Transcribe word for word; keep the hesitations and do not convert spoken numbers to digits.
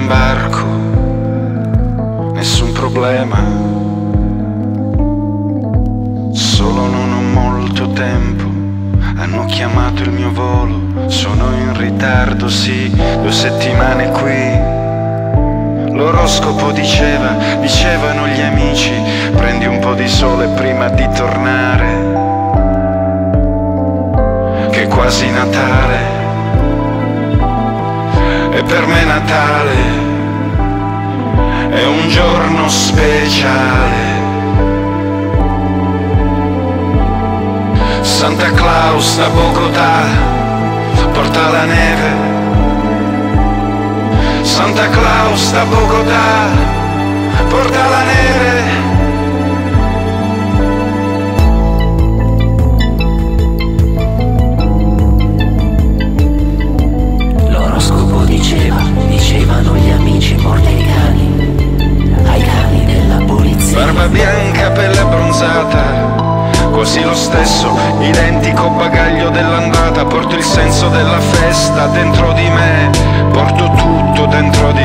imbarco, nessun problema. Solo non ho molto tempo, hanno chiamato il mio volo, sono in ritardo, sì, due settimane qui. L'oroscopo diceva, dicevano gli amici, prendi un po' di sole prima di tornare, che è quasi Natale, e per me Natale è un giorno speciale. Santa Claus da Bogotà porta la neve, Santa Claus da Bogotà porta la neve. L'oroscopo diceva, dicevano gli amici, morti ai cani, ai cani della polizia. Barba bianca, pelle abbronzata, quasi lo stesso, identico bagaglio dell'andata. Porto il senso della festa dentro di me, porto tutto dentro di